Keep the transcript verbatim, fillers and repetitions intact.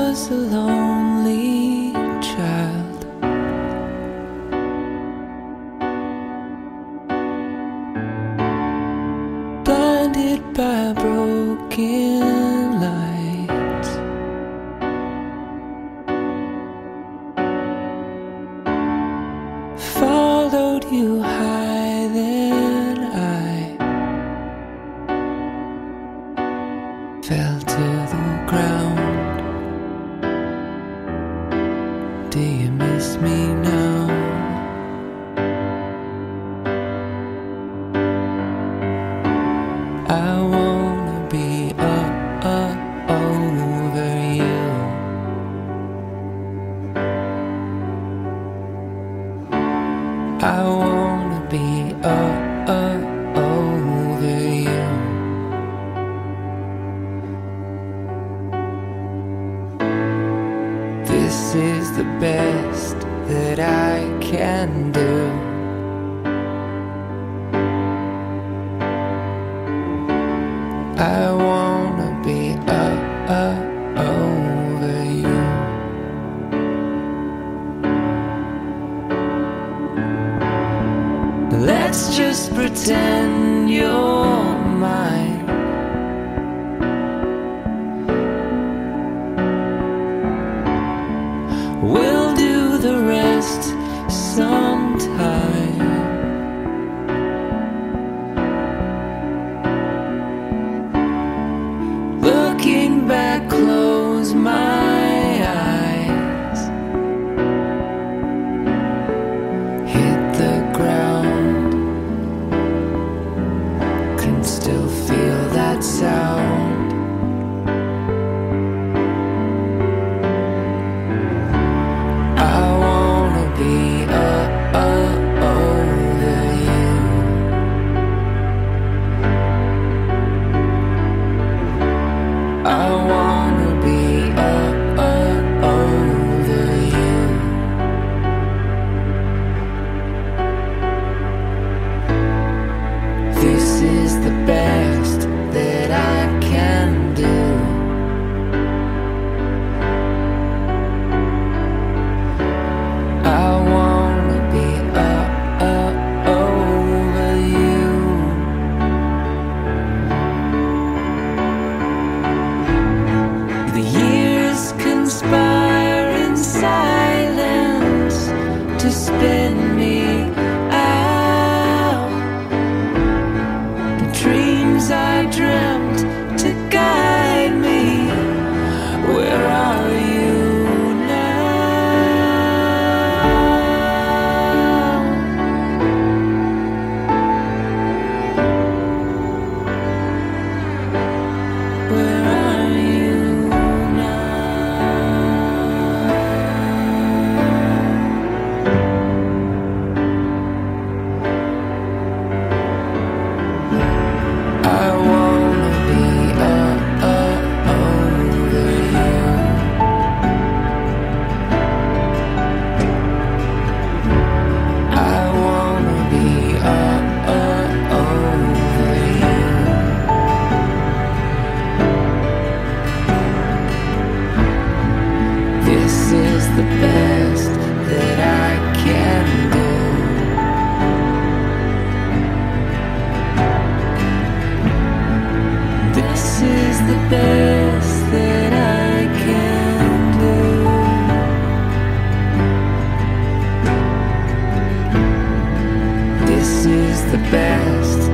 was a lonely child, blinded by broken lights. Followed you high, then I fell to the ground. Do you miss me now? I wanna be up, up over you. I wanna be up, up over you. This is the best that I can do. I wanna be up, up over you. Let's just pretend you're mine. We'll do the rest sometime. Looking back, close my eyes. Hit the ground, can still feel that sound. I wanna be up, up over you. I wanna be up, up over you. This is the best that I can do. I wanna be up, up over you. The years conspire in silence to spin me out. The dreams I dreamt to guide me, where are you now? Where are you now? I wanna be up, up over you. I wanna be up, up over you. This is the best that I can do. This is the best that I can do. This is the best